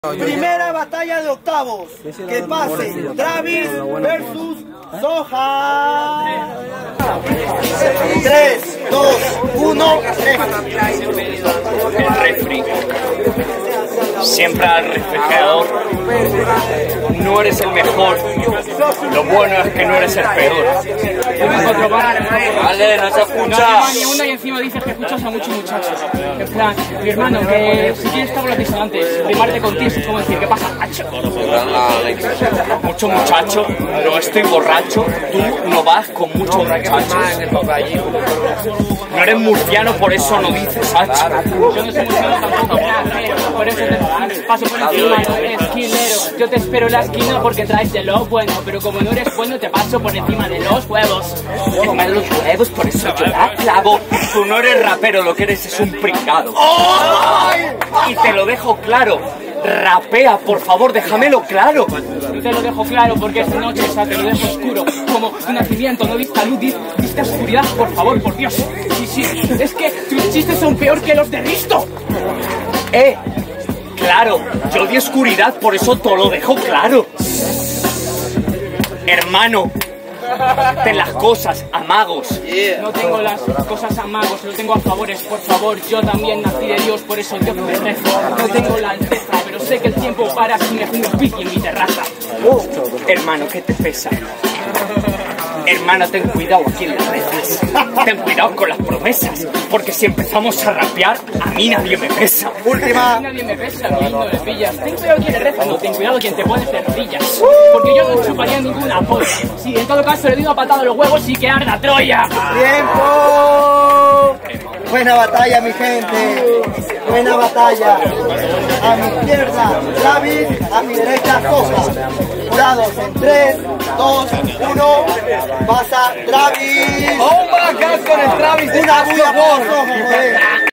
Primera batalla de octavos. Que pase Travis versus Soja. 3, 2, 1, El refri. Siempre al refrigerador. No eres el mejor. Lo bueno es que no eres el peor. Vale, no se escucha. Y encima dices que escuchas a muchos muchachos. En plan, mi hermano, que si quieres todo lo que hizo antes, rimarte contigo, es como decir, ¿qué pasa, macho? Mucho muchacho, no estoy borracho. Tú no vas con muchos muchachos. No eres murciano, por eso no dices hacha. Yo no soy murciano tampoco, por eso te paso por encima, no eres esquinero. Yo te espero en la esquina porque traes de lo bueno, pero como no eres bueno te paso por encima de los huevos. Encima de los huevos, por eso yo la clavo. Tú no eres rapero, lo que eres es un pringado. Y te lo dejo claro. Rapea, por favor, déjamelo claro. Te lo dejo claro porque esta noche te lo dejo oscuro. Como tu nacimiento, no diste luz, diste oscuridad, por favor, por Dios. Sí, es que tus chistes son peor que los de Risto. Claro, yo di oscuridad, por eso te lo dejo claro. Hermano, ten las cosas a magos. No tengo las cosas a magos, lo tengo a favores, por favor. Yo también nací de Dios, por eso yo te rezo. No tengo la alteza, pero sé que el tiempo para si me fumo un piqui en mi terraza. Hermano, ¿qué te pesa? Hermano, ten cuidado a quién le rezas. Ten cuidado con las promesas, porque si empezamos a rapear, a mí nadie me pesa. última. Nadie me pesa, a mí no le pillas. Ten cuidado a quien le reza, no, ten cuidado a quien te pone de rodillas. Porque yo no chuparía ninguna polla. Sí, en todo caso le doy una patada a los huevos y que arda Troya. ¡Tiempo! Buena batalla, mi gente. Buena batalla. A mi izquierda, Travis. A mi derecha, Soja. Jurados en 3, 2, 1. Pasa Travis. ¡Oh, my God, con el Travis! Una bulla por Soja, joder.